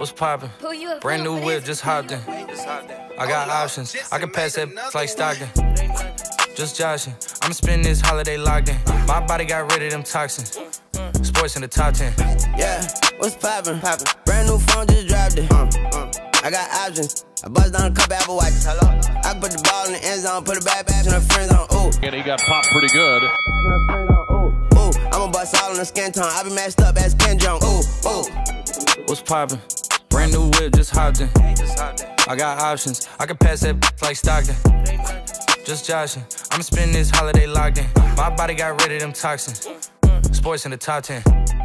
What's poppin'? Brand new whip, just hopped in. I got options. I can pass that like Stockton. Just joshing. I'ma spend this holiday locked in. My body got rid of them toxins. Sports in the top 10. Yeah, what's poppin'? Brand new phone, just dropped it. I got options. I bust down a couple Apple Watches. Hello. I can put the ball in the end zone, put it back and her friends on. Ooh. And he got popped pretty good. Ooh, I'ma bust all in the skin tone. I be messed up as Ken Jong. Ooh. What's poppin'? Brand new whip, just hopped in. I got options. I can pass that like Stockton. Just joshing. I'ma spend this holiday locked in. My body got rid of them toxins. Sports in the top 10.